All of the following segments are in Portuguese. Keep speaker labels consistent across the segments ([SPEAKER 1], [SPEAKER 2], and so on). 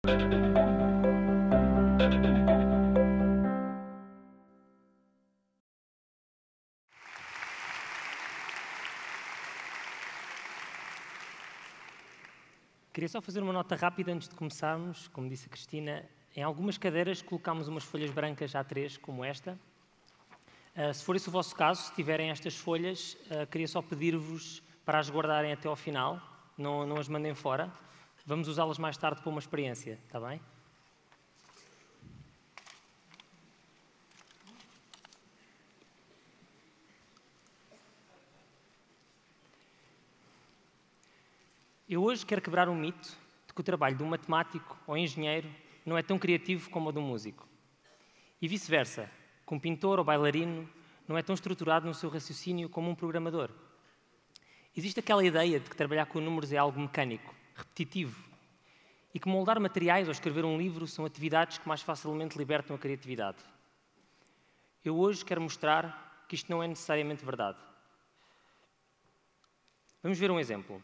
[SPEAKER 1] Queria só fazer uma nota rápida antes de começarmos. Como disse a Cristina, em algumas cadeiras colocámos umas folhas brancas A3, como esta. Se for esse o vosso caso, se tiverem estas folhas, queria só pedir-vos para as guardarem até ao final, não as mandem fora. Vamos usá-las mais tarde para uma experiência, está bem? Eu hoje quero quebrar um mito de que o trabalho de um matemático ou engenheiro não é tão criativo como o de um músico. E vice-versa, que um pintor ou bailarino não é tão estruturado no seu raciocínio como um programador. Existe aquela ideia de que trabalhar com números é algo mecânico, repetitivo, e que moldar materiais ou escrever um livro são atividades que mais facilmente libertam a criatividade. Eu hoje quero mostrar que isto não é necessariamente verdade. Vamos ver um exemplo.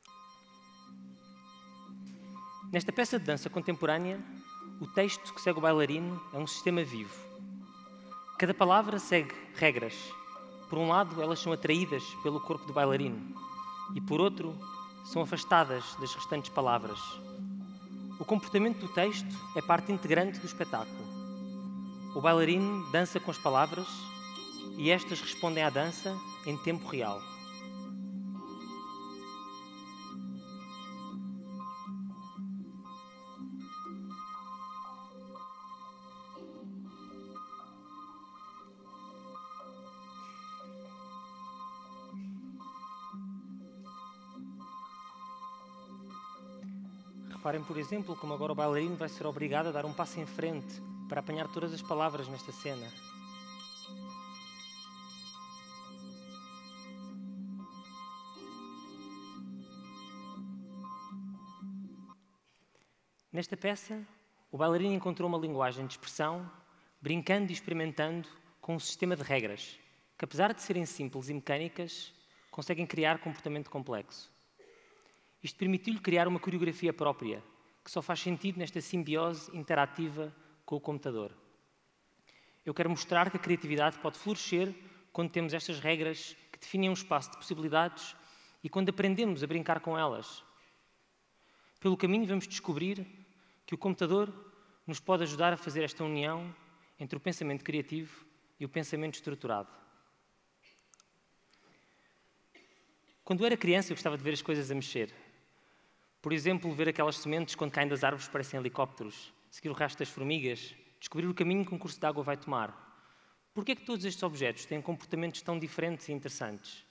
[SPEAKER 1] Nesta peça de dança contemporânea, o texto que segue o bailarino é um sistema vivo. Cada palavra segue regras. Por um lado, elas são atraídas pelo corpo do bailarino e, por outro, são afastadas das restantes palavras. O comportamento do texto é parte integrante do espetáculo. O bailarino dança com as palavras e estas respondem à dança em tempo real. Reparem, por exemplo, como agora o bailarino vai ser obrigado a dar um passo em frente para apanhar todas as palavras nesta cena. Nesta peça, o bailarino encontrou uma linguagem de expressão, brincando e experimentando com um sistema de regras, que apesar de serem simples e mecânicas, conseguem criar comportamento complexo. Isto permitiu-lhe criar uma coreografia própria, que só faz sentido nesta simbiose interativa com o computador. Eu quero mostrar que a criatividade pode florescer quando temos estas regras que definem um espaço de possibilidades e quando aprendemos a brincar com elas. Pelo caminho vamos descobrir que o computador nos pode ajudar a fazer esta união entre o pensamento criativo e o pensamento estruturado. Quando eu era criança, eu gostava de ver as coisas a mexer. Por exemplo, ver aquelas sementes quando caem das árvores parecem helicópteros, seguir o rastro das formigas, descobrir o caminho que um curso de água vai tomar. Por que é que todos estes objetos têm comportamentos tão diferentes e interessantes?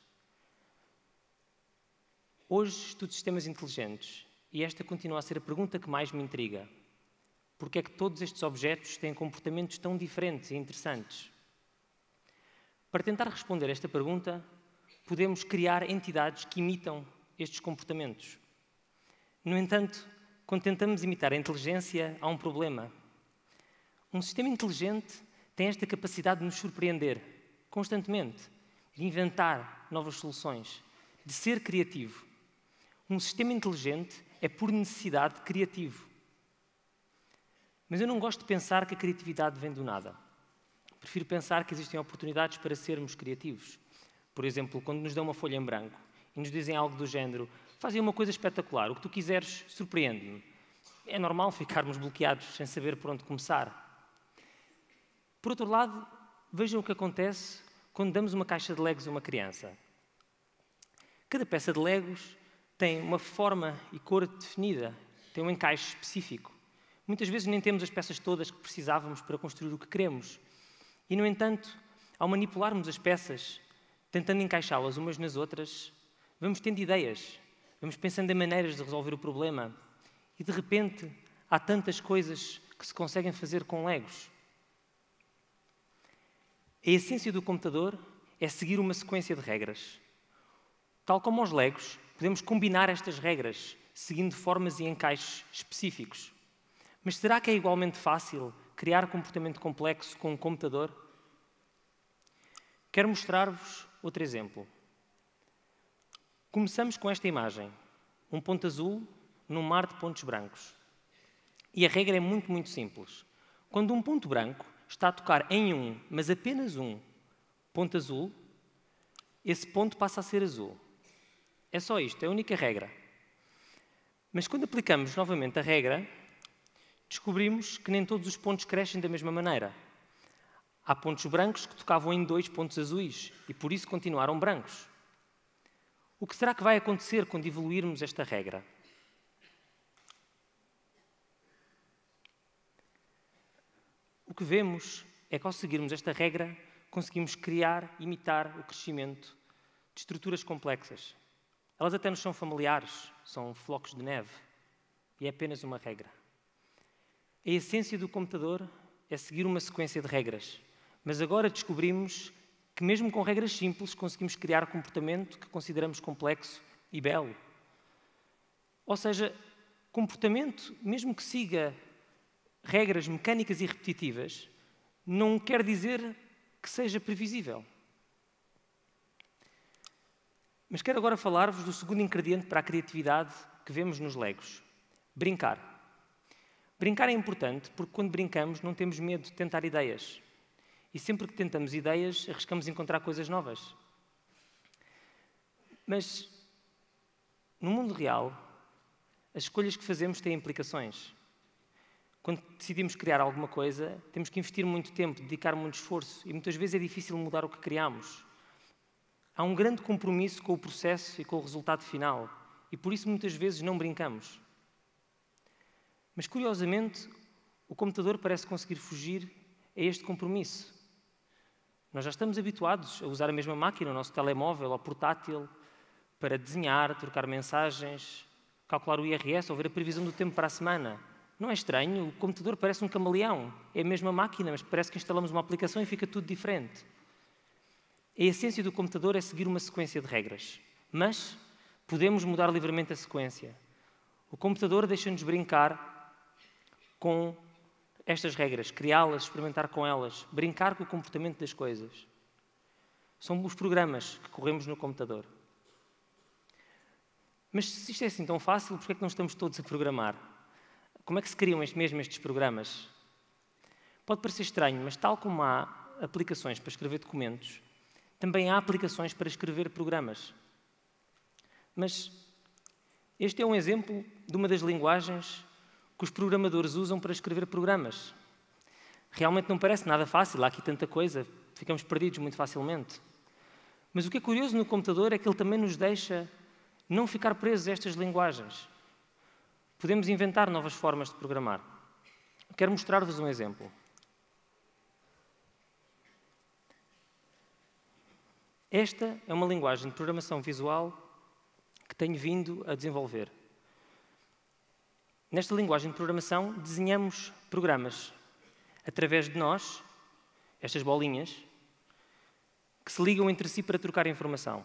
[SPEAKER 1] Hoje estudo sistemas inteligentes e esta continua a ser a pergunta que mais me intriga. Por que é que todos estes objetos têm comportamentos tão diferentes e interessantes? Para tentar responder a esta pergunta, podemos criar entidades que imitam estes comportamentos. No entanto, quando tentamos imitar a inteligência, há um problema. Um sistema inteligente tem esta capacidade de nos surpreender constantemente, de inventar novas soluções, de ser criativo. Um sistema inteligente é, por necessidade, criativo. Mas eu não gosto de pensar que a criatividade vem do nada. Prefiro pensar que existem oportunidades para sermos criativos. Por exemplo, quando nos dão uma folha em branco e nos dizem algo do género: fazem uma coisa espetacular, o que tu quiseres, surpreende-me. É normal ficarmos bloqueados sem saber por onde começar. Por outro lado, vejam o que acontece quando damos uma caixa de Legos a uma criança. Cada peça de Legos tem uma forma e cor definida, tem um encaixe específico. Muitas vezes nem temos as peças todas que precisávamos para construir o que queremos. E, no entanto, ao manipularmos as peças, tentando encaixá-las umas nas outras, vamos tendo ideias, vamos pensando em maneiras de resolver o problema e, de repente, há tantas coisas que se conseguem fazer com Legos. A essência do computador é seguir uma sequência de regras. Tal como os Legos, podemos combinar estas regras, seguindo formas e encaixes específicos. Mas será que é igualmente fácil criar comportamento complexo com um computador? Quero mostrar-vos outro exemplo. Começamos com esta imagem, um ponto azul num mar de pontos brancos. E a regra é muito, muito simples. Quando um ponto branco está a tocar em um, mas apenas um, ponto azul, esse ponto passa a ser azul. É só isto, é a única regra. Mas quando aplicamos novamente a regra, descobrimos que nem todos os pontos crescem da mesma maneira. Há pontos brancos que tocavam em 2 pontos azuis e por isso continuaram brancos. O que será que vai acontecer quando evoluirmos esta regra? O que vemos é que ao seguirmos esta regra, conseguimos criar, imitar o crescimento de estruturas complexas. Elas até nos são familiares, são flocos de neve, e é apenas uma regra. A essência do computador é seguir uma sequência de regras, mas agora descobrimos que mesmo com regras simples conseguimos criar comportamento que consideramos complexo e belo. Ou seja, comportamento, mesmo que siga regras mecânicas e repetitivas, não quer dizer que seja previsível. Mas quero agora falar-vos do segundo ingrediente para a criatividade que vemos nos Legos: brincar. Brincar é importante porque quando brincamos não temos medo de tentar ideias. E sempre que tentamos ideias, arriscamos encontrar coisas novas. Mas, no mundo real, as escolhas que fazemos têm implicações. Quando decidimos criar alguma coisa, temos que investir muito tempo, dedicar muito esforço e muitas vezes é difícil mudar o que criamos. Há um grande compromisso com o processo e com o resultado final e por isso muitas vezes não brincamos. Mas, curiosamente, o computador parece conseguir fugir a este compromisso. Nós já estamos habituados a usar a mesma máquina, o nosso telemóvel ou portátil, para desenhar, trocar mensagens, calcular o IRS ou ver a previsão do tempo para a semana. Não é estranho? O computador parece um camaleão. É a mesma máquina, mas parece que instalamos uma aplicação e fica tudo diferente. A essência do computador é seguir uma sequência de regras. Mas podemos mudar livremente a sequência. O computador deixa-nos brincar com estas regras, criá-las, experimentar com elas, brincar com o comportamento das coisas. São os programas que corremos no computador. Mas se isto é assim tão fácil, por que é que não estamos todos a programar? Como é que se criam estes programas? Pode parecer estranho, mas tal como há aplicações para escrever documentos, também há aplicações para escrever programas. Mas este é um exemplo de uma das linguagens que os programadores usam para escrever programas. Realmente não parece nada fácil, há aqui tanta coisa, ficamos perdidos muito facilmente. Mas o que é curioso no computador é que ele também nos deixa não ficar presos a estas linguagens. Podemos inventar novas formas de programar. Quero mostrar-vos um exemplo. Esta é uma linguagem de programação visual que tenho vindo a desenvolver. Nesta linguagem de programação, desenhamos programas através de nós, estas bolinhas, que se ligam entre si para trocar informação.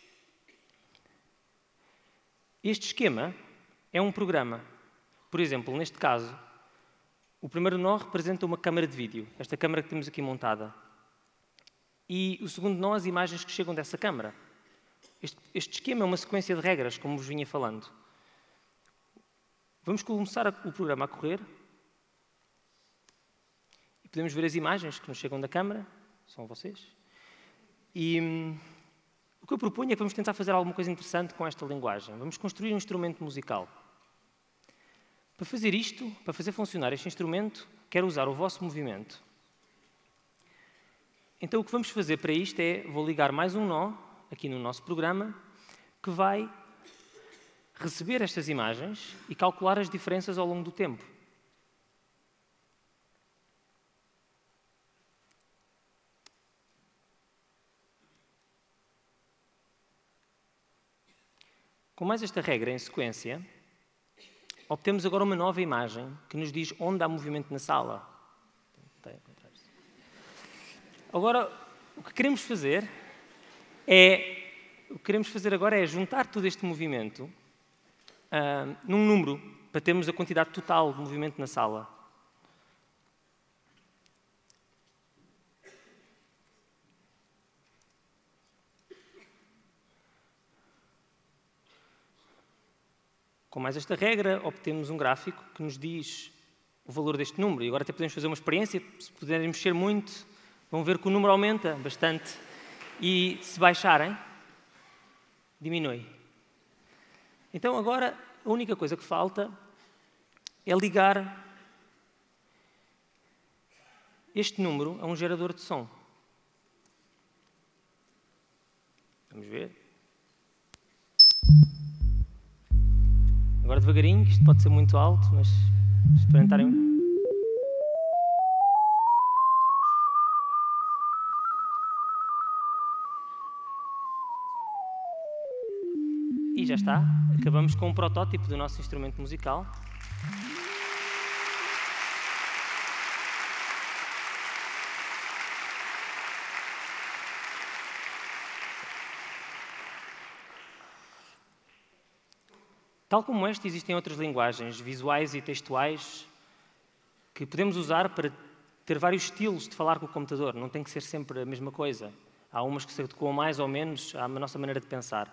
[SPEAKER 1] Este esquema é um programa. Por exemplo, neste caso, o primeiro nó representa uma câmara de vídeo, esta câmara que temos aqui montada. E o segundo nó, as imagens que chegam dessa câmara. Este esquema é uma sequência de regras, como vos vinha falando. Vamos começar o programa a correr e podemos ver as imagens que nos chegam da câmara, são vocês. E o que eu proponho é que vamos tentar fazer alguma coisa interessante com esta linguagem. Vamos construir um instrumento musical. Para fazer isto, para fazer funcionar este instrumento, quero usar o vosso movimento. Então o que vamos fazer para isto é, vou ligar mais um nó, aqui no nosso programa, que vai receber estas imagens e calcular as diferenças ao longo do tempo. Com mais esta regra em sequência, obtemos agora uma nova imagem que nos diz onde há movimento na sala. Agora, o que queremos fazer agora é juntar todo este movimento num número, para termos a quantidade total de movimento na sala. Com mais esta regra, obtemos um gráfico que nos diz o valor deste número. E agora até podemos fazer uma experiência, se puderem mexer muito, vão ver que o número aumenta bastante. E se baixarem, diminui. Então agora a única coisa que falta é ligar este número a um gerador de som. Vamos ver. Agora devagarinho, que isto pode ser muito alto, mas se experimentarem. E já está. Acabamos com um protótipo do nosso instrumento musical. Tal como este, existem outras linguagens visuais e textuais que podemos usar para ter vários estilos de falar com o computador. Não tem que ser sempre a mesma coisa. Há umas que se adequam mais ou menos à nossa maneira de pensar.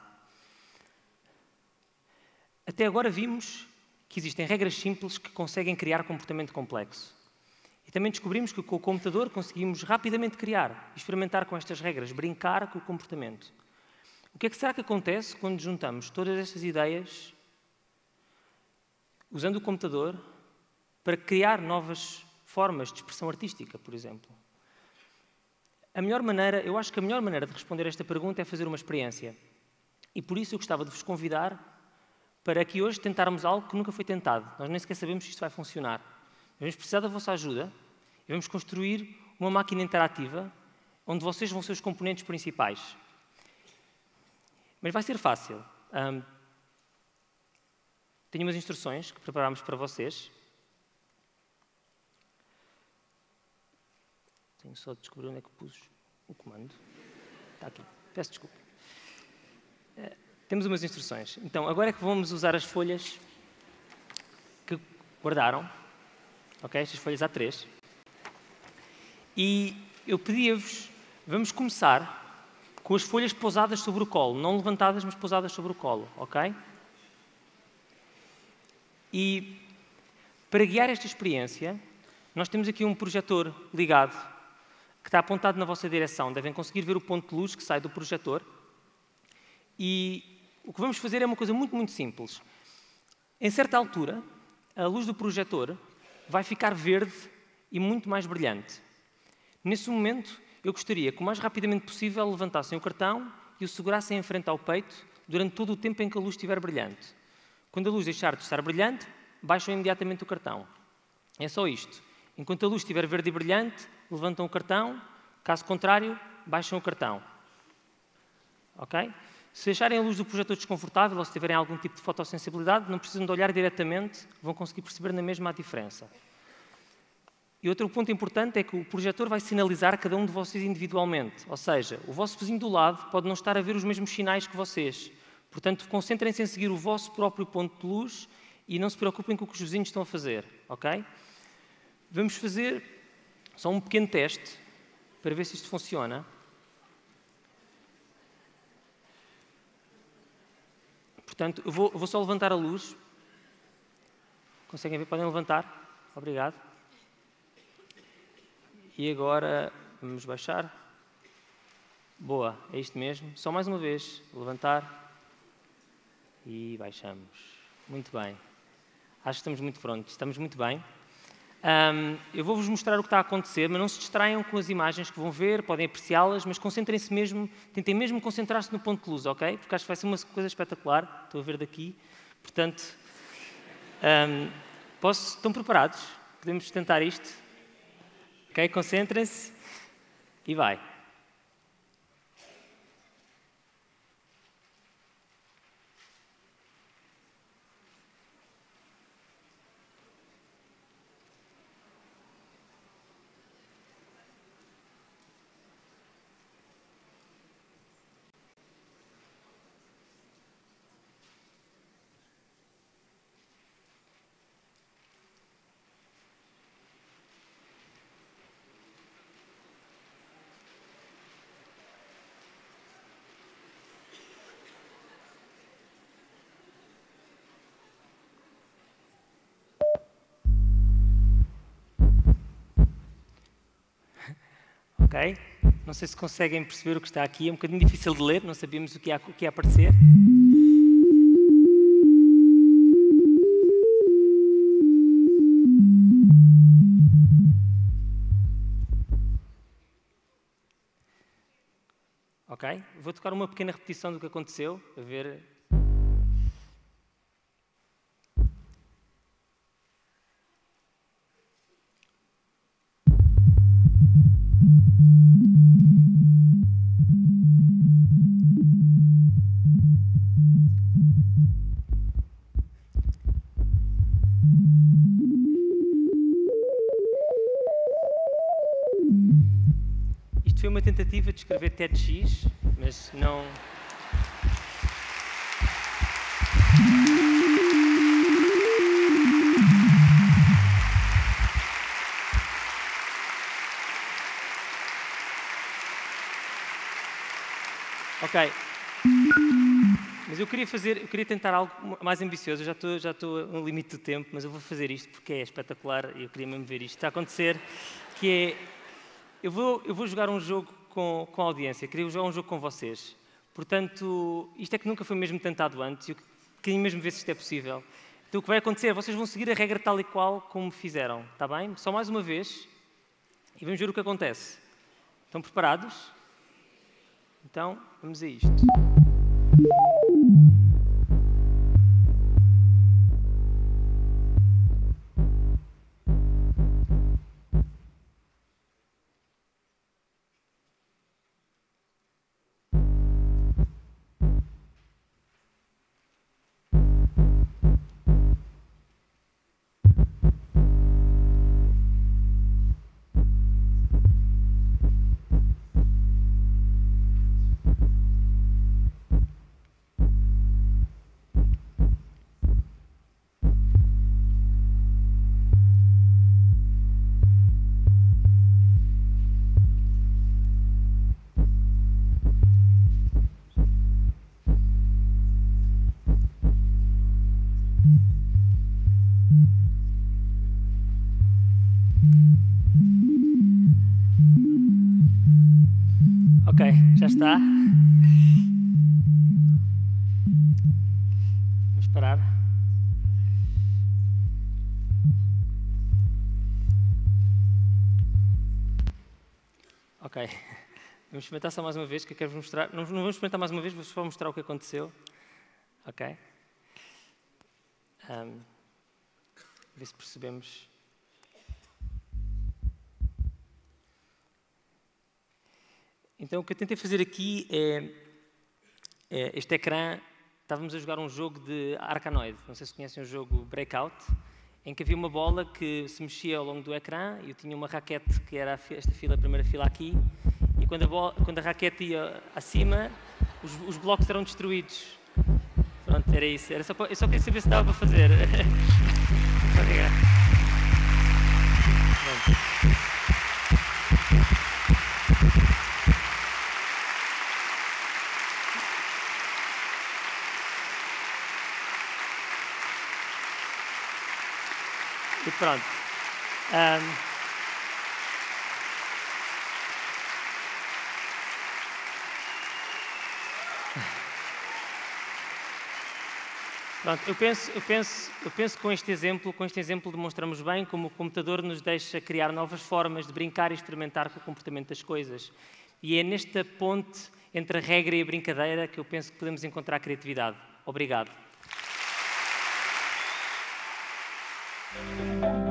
[SPEAKER 1] Até agora vimos que existem regras simples que conseguem criar comportamento complexo. E também descobrimos que com o computador conseguimos rapidamente criar, experimentar com estas regras, brincar com o comportamento. O que é que será que acontece quando juntamos todas estas ideias usando o computador para criar novas formas de expressão artística, por exemplo? Eu acho que a melhor maneira de responder a esta pergunta é fazer uma experiência. E por isso eu gostava de vos convidar para que hoje tentarmos algo que nunca foi tentado. Nós nem sequer sabemos se isto vai funcionar. Vamos precisar da vossa ajuda e vamos construir uma máquina interativa onde vocês vão ser os componentes principais. Mas vai ser fácil. Tenho umas instruções que preparámos para vocês. Tenho só de descobrir onde é que pus o comando. Está aqui. Peço desculpa. Temos umas instruções. Então, agora é que vamos usar as folhas que guardaram. Ok? Estas folhas A3. E eu pedia-vos, vamos começar com as folhas pousadas sobre o colo. Não levantadas, mas pousadas sobre o colo. Ok? E para guiar esta experiência, nós temos aqui um projetor ligado que está apontado na vossa direção. Devem conseguir ver o ponto de luz que sai do projetor. E o que vamos fazer é uma coisa muito, muito simples. Em certa altura, a luz do projetor vai ficar verde e muito mais brilhante. Nesse momento, eu gostaria que o mais rapidamente possível levantassem o cartão e o segurassem em frente ao peito durante todo o tempo em que a luz estiver brilhante. Quando a luz deixar de estar brilhante, baixam imediatamente o cartão. É só isto. Enquanto a luz estiver verde e brilhante, levantam o cartão. Caso contrário, baixam o cartão. Ok? Se acharem a luz do projetor desconfortável ou se tiverem algum tipo de fotossensibilidade, não precisam de olhar diretamente, vão conseguir perceber na mesma a diferença. E outro ponto importante é que o projetor vai sinalizar cada um de vocês individualmente. Ou seja, o vosso vizinho do lado pode não estar a ver os mesmos sinais que vocês. Portanto, concentrem-se em seguir o vosso próprio ponto de luz e não se preocupem com o que os vizinhos estão a fazer. Ok? Vamos fazer só um pequeno teste para ver se isto funciona. Portanto, eu vou só levantar a luz. Conseguem ver? Podem levantar. Obrigado. E agora vamos baixar. Boa, é isto mesmo. Só mais uma vez. Levantar. E baixamos. Muito bem. Acho que estamos muito prontos. Estamos muito bem. Eu vou-vos mostrar o que está a acontecer, mas não se distraiam com as imagens que vão ver, podem apreciá-las, mas concentrem-se mesmo, tentem mesmo concentrar-se no ponto de luz, ok? Porque acho que vai ser uma coisa espetacular. Estou a ver daqui. Portanto, estão preparados? Podemos tentar isto? Ok? Concentrem-se e vai. Ok? Não sei se conseguem perceber o que está aqui. É um bocadinho difícil de ler, não sabíamos o que ia aparecer. Ok? Vou tocar uma pequena repetição do que aconteceu, a ver. Isto foi uma tentativa de escrever TEDx, mas não... Ok. Mas eu queria tentar algo mais ambicioso. Eu já estou no limite do tempo, mas eu vou fazer isto porque é espetacular e eu queria mesmo ver isto a acontecer, que é... Eu vou jogar um jogo com a audiência, queria jogar um jogo com vocês. Portanto, isto é que nunca foi mesmo tentado antes e eu queria mesmo ver se isto é possível. Então o que vai acontecer, vocês vão seguir a regra tal e qual como fizeram, está bem? Só mais uma vez e vamos ver o que acontece. Estão preparados? Então, vamos a isto. Ok, já está. Vamos parar. Ok. Vamos experimentar só mais uma vez, que eu quero vos mostrar. Não vamos experimentar mais uma vez, vou só mostrar o que aconteceu. Ok? Ver se percebemos. Então, o que eu tentei fazer aqui é este ecrã. Estávamos a jogar um jogo de Arkanoid. Não sei se conhecem o jogo Breakout, em que havia uma bola que se mexia ao longo do ecrã e eu tinha uma raquete que era esta fila, a primeira fila aqui, e quando a raquete ia acima, os blocos eram destruídos. Pronto, era isso. Eu só queria saber se dava para fazer. Obrigado. E pronto. Pronto, eu penso que com este exemplo demonstramos bem como o computador nos deixa criar novas formas de brincar e experimentar com o comportamento das coisas. E é nesta ponte entre a regra e a brincadeira que eu penso que podemos encontrar criatividade. Obrigado.